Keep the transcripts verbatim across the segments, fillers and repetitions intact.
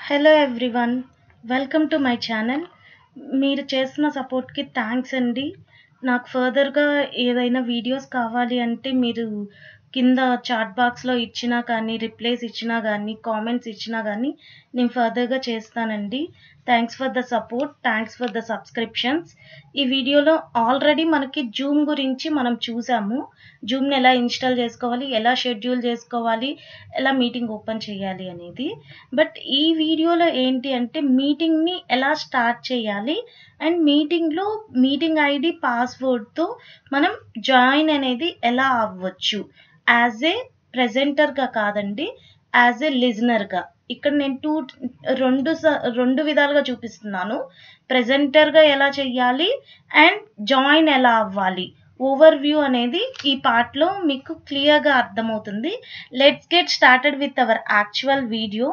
Hello everyone, welcome to my channel. మీరు చేస్తున్న సపోర్ట్‌కి thanks అండి. నాకు ఫర్దర్‌గా ఏదైనా వీడియోస్ కావాలి అంటే మీరు కింద చాట్ బాక్స్‌లో ఇచ్చినా కానీ, రిప్లైస్ ఇచ్చినా గానీ, కామెంట్స్ ఇచ్చినా గానీ నేను ఫర్దర్‌గా చేస్తానండి. Thanks for the support. Thanks for the subscriptions. ఈ వీడియోలో ఆల్రెడీ మనకి జూమ్ గురించి మనం చూసాము. జూమ్‌ని ఎలా ఇన్‌స్టాల్ చేసుకోవాలి, ఎలా షెడ్యూల్ చేసుకోవాలి, ఎలా మీటింగ్ ఓపెన్ చేయాలి అనేది. బట్ ఈ వీడియోలో ఏంటి అంటే మీటింగ్‌ని ఎలా స్టార్ట్ చేయాలి అండ్ మీటింగ్‌లో మీటింగ్ ఐడీ, పాస్వర్డ్‌తో మనం జాయిన్ అనేది ఎలా అవ్వచ్చు. యాజ్ ఏ ప్రెజెంటర్‌గా కాదండి, యాజ్ ఏ లిజనర్‌గా. ఇక్కడ నేను టూ రెండు స రెండు విధాలుగా చూపిస్తున్నాను. ప్రెజెంటర్‌గా ఎలా చెయ్యాలి అండ్ జాయిన్ ఎలా అవ్వాలి. ఓవర్ వ్యూ అనేది ఈ పార్ట్‌లో మీకు క్లియర్‌గా అర్థమవుతుంది. Let's get started with our actual video.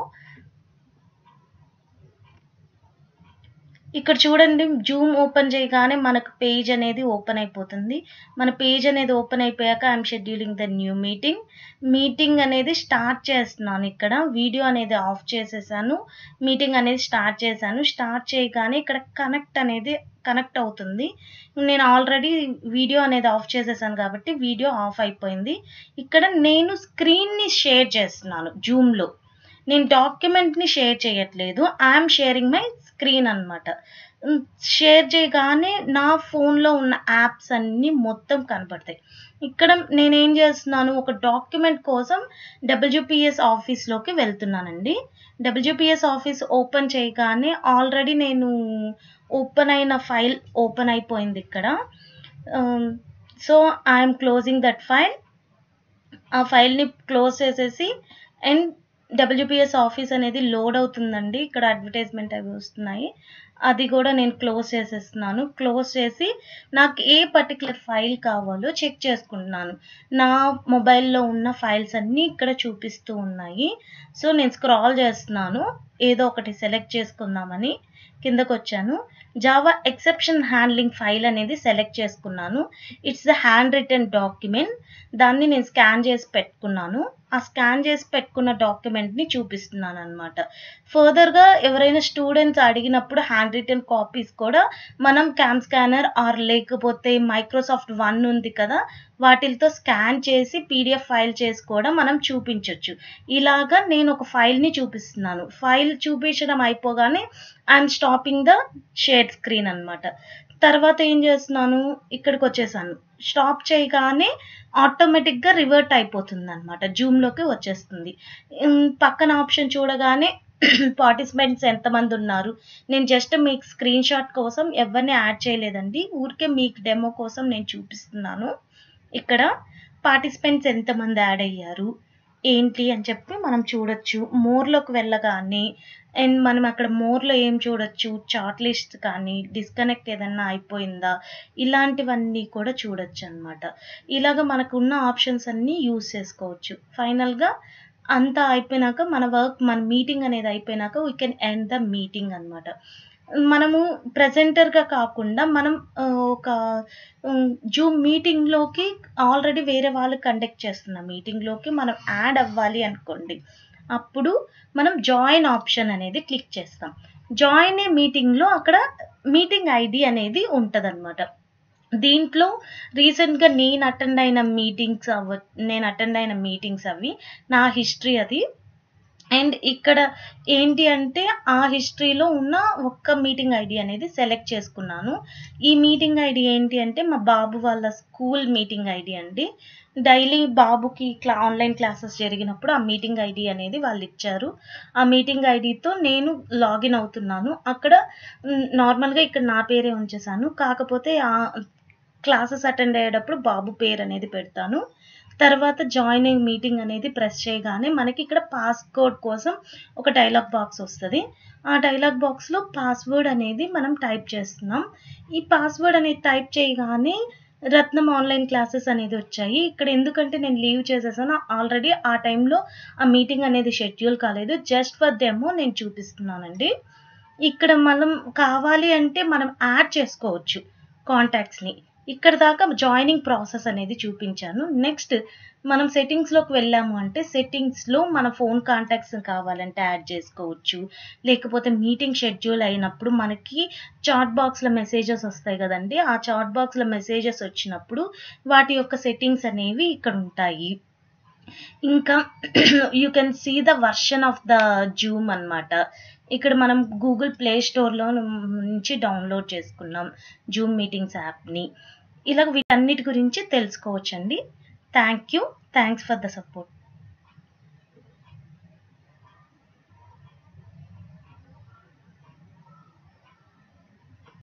ఇక్కడ చూడండి, జూమ్ ఓపెన్ చేయగానే మనకు పేజ్ అనేది ఓపెన్ అయిపోతుంది. మన పేజ్ అనేది ఓపెన్ అయిపోయాక I'm scheduling the new meeting. Meeting అనేది స్టార్ట్ చేస్తున్నాను. ఇక్కడ వీడియో అనేది ఆఫ్ చేసేసాను. మీటింగ్ అనేది స్టార్ట్ చేశాను. స్టార్ట్ చేయగానే ఇక్కడ కనెక్ట్ అనేది కనెక్ట్ అవుతుంది. నేను ఆల్రెడీ వీడియో అనేది ఆఫ్ చేసేసాను కాబట్టి వీడియో ఆఫ్ అయిపోయింది. ఇక్కడ నేను స్క్రీన్ని షేర్ చేస్తున్నాను జూమ్‌లో. నేను డాక్యుమెంట్‌ని షేర్ చేయట్లేదు. ఐఎమ్ షేరింగ్ మై స్క్రీన్ అన్నమాట. హ్మ్. షేర్ చేయగానే నా ఫోన్‌లో ఉన్న యాప్స్ అన్నీ మొత్తం కనపడతాయి. ఇక్కడ నేనేం చేస్తున్నాను, ఒక డాక్యుమెంట్ కోసం డబ్ల్యూపీఎస్ ఆఫీస్‌లోకి వెళ్తున్నానండి. డబ్ల్యూపీఎస్ ఆఫీస్ ఓపెన్ చేయగానే ఆల్రెడీ నేను ఓపెన్ అయిన ఫైల్ ఓపెన్ అయిపోయింది ఇక్కడ. Ah, so I'm closing that file. ఆ ఫైల్‌ని క్లోజ్ చేసేసి అండ్ డబ్ల్యూపీఎస్ ఆఫీస్ అనేది లోడ్ అవుతుందండి. ఇక్కడ అడ్వర్టైజ్‌మెంట్ అవి వస్తున్నాయి. అది కూడా నేను క్లోజ్ చేసేస్తున్నాను. క్లోజ్ చేసి నాకు ఏ పర్టిక్యులర్ ఫైల్ కావాలో చెక్ చేసుకుంటున్నాను. నా మొబైల్‌లో ఉన్న ఫైల్స్ అన్నీ ఇక్కడ చూపిస్తూ ఉన్నాయి. సో నేను స్క్రాల్ చేస్తున్నాను. ఏదో ఒకటి సెలెక్ట్ చేసుకుందామని కిందకొచ్చాను. జావా ఎక్సెప్షన్ హ్యాండ్లింగ్ ఫైల్ అనేది సెలెక్ట్ చేసుకున్నాను. It's the hand written document. దాన్ని నేను స్కాన్ చేసి పెట్టుకున్నాను. ఆ స్కాన్ చేసి పెట్టుకున్న డాక్యుమెంట్‌ని చూపిస్తున్నానన్నమాట. ఫర్దర్‌గా ఎవరైనా స్టూడెంట్స్ అడిగినప్పుడు హ్యాండ్ రిటెన్ కాపీస్ కూడా మనం క్యామ్ స్కానర్ ఆర్ లేకపోతే మైక్రోసాఫ్ట్ వన్ ఉంది కదా, వాటిలతో స్కాన్ చేసి పీడీఎఫ్ ఫైల్ చేసి కూడా మనం చూపించొచ్చు. ఇలాగా నేను ఒక ఫైల్‌ని చూపిస్తున్నాను. ఫైల్ చూపించడం అయిపోగానే I'm stopping the share screen అన్నమాట. తర్వాత ఏం చేస్తున్నాను, ఇక్కడికొచ్చేసాను. స్టాప్ చేయగానే ఆటోమేటిక్‌గా రివర్ట్ అయిపోతుందన్నమాట. జూమ్‌లోకి వచ్చేస్తుంది. హ్మ్. పక్కన ఆప్షన్ చూడగానే పార్టిసిపెంట్స్ ఎంతమందున్నారు. నేను జస్ట్ మీకు స్క్రీన్ షాట్ కోసం ఎవరిని యాడ్ చేయలేదండి. ఊరికే మీకు డెమో కోసం నేను చూపిస్తున్నాను. ఇక్కడ పార్టిసిపెంట్స్ ఎంతమంది యాడ్ అయ్యారు, ఏంటి అని చెప్పి మనం చూడొచ్చు. మోర్‌లోకి వెళ్ళగానే అండ్ మనం అక్కడ మోర్‌లో ఏం చూడొచ్చు, చాట్ లిస్ట్ కానీ, డిస్కనెక్ట్ ఏదన్నా అయిపోయిందా, ఇలాంటివన్నీ కూడా చూడొచ్చన్నమాట. ఇలాగ మనకున్న ఆప్షన్స్ అన్నీ యూజ్ చేసుకోవచ్చు. ఫైనల్‌గా అంతా అయిపోయినాక మన వర్క్, మన మీటింగ్ అనేది అయిపోయినాక we can end the meeting అన్నమాట. మనము ప్రెజెంటర్‌గా కాకుండా మనం ఆహ్, ఒక హ్మ్, జూమ్ మీటింగ్‌లోకి ఆల్రెడీ వేరే వాళ్ళు కండక్ట్ చేస్తున్న మీటింగ్‌లోకి మనం యాడ్ అవ్వాలి అనుకోండి. అప్పుడు మనం జాయిన్ ఆప్షన్ అనేది క్లిక్ చేస్తాం. జాయిన్ ఏ మీటింగ్‌లో అక్కడ మీటింగ్ ఐడీ అనేది ఉంటదన్నమాట. దీంట్లో రీసెంట్‌గా నేను అటెండ్ అయిన మీటింగ్స్ అవ్వ నేను అటెండ్ అయిన మీటింగ్స్ అవి. నా హిస్టరీ అది. అండ్ ఇక్కడ ఏంటి అంటే ఆ హిస్టరీలో ఉన్న ఒక్క మీటింగ్ ఐడీ అనేది సెలెక్ట్ చేసుకున్నాను. ఈ మీటింగ్ ఐడీ ఏంటి అంటే మా బాబు వాళ్ళ స్కూల్ మీటింగ్ ఐడీ అండి. డైలీ బాబుకి క్లా ఆన్‌లైన్ క్లాసెస్ జరిగినప్పుడు ఆ మీటింగ్ ఐడీ అనేది వాళ్ళిచ్చారు. ఆ మీటింగ్ ఐడీతో నేను లాగిన్ అవుతున్నాను. అక్కడ హ్మ్, నార్మల్‌గా ఇక్కడ నా పేరే ఉంచేసాను. కాకపోతే ఆహ్, క్లాసెస్ అటెండ్ అయ్యేటప్పుడు బాబు పేరనేది పెడతాను. తర్వాత జాయినింగ్ మీటింగ్ అనేది ప్రెస్ చేయగానే మనకి ఇక్కడ పాస్‌కోడ్ కోసం ఒక డైలాగ్ బాక్స్ వస్తది. ఆ డైలాగ్ బాక్స్‌లో పాస్వర్డ్ అనేది మనం టైప్ చేస్తున్నాం. ఈ పాస్వర్డ్ అనేది టైప్ చేయగానే రత్నం ఆన్‌లైన్ క్లాసెస్ అనేది వచ్చాయి. ఇక్కడ ఎందుకంటే నేను లీవ్ చేసేసాను. ఆల్రెడీ ఆ టైంలో ఆ మీటింగ్ అనేది షెడ్యూల్ కాలేదు. జస్ట్ ఫర్ డెమో నేను చూపిస్తున్నానండి. ఇక్కడ మనం కావాలి అంటే మనం యాడ్ చేసుకోవచ్చు కాంటాక్ట్స్‌ని. ఇక్కడ దాకా జాయినింగ్ ప్రాసెస్ అనేది చూపించాను. నెక్స్ట్ మనం సెట్టింగ్స్‌లోకి వెళ్ళాము అంటే సెట్టింగ్స్‌లో మన ఫోన్ కాంటాక్ట్స్ కావాలంటే యాడ్ చేసుకోవచ్చు. లేకపోతే మీటింగ్ షెడ్యూల్ అయినప్పుడు మనకి చాట్ బాక్స్‌లో మెసేజెస్ వస్తాయి గదండీ! ఆ చాట్ బాక్స్‌లో మెసేజెస్ వచ్చినప్పుడు వాటి యొక్క సెట్టింగ్స్ అనేవి ఇక్కడుంటాయి. ఇంకా you can see the version of the Zoom అన్నమాట. ఇక్కడ మనం గూగుల్ ప్లే స్టోర్‌లో నుంచి డౌన్‌లోడ్ చేసుకున్నాం జూమ్ మీటింగ్స్ యాప్‌ని. ఇలా వీటన్నిటి గురించి తెలుసుకోవచ్చండి. Thank you. Thanks for the support.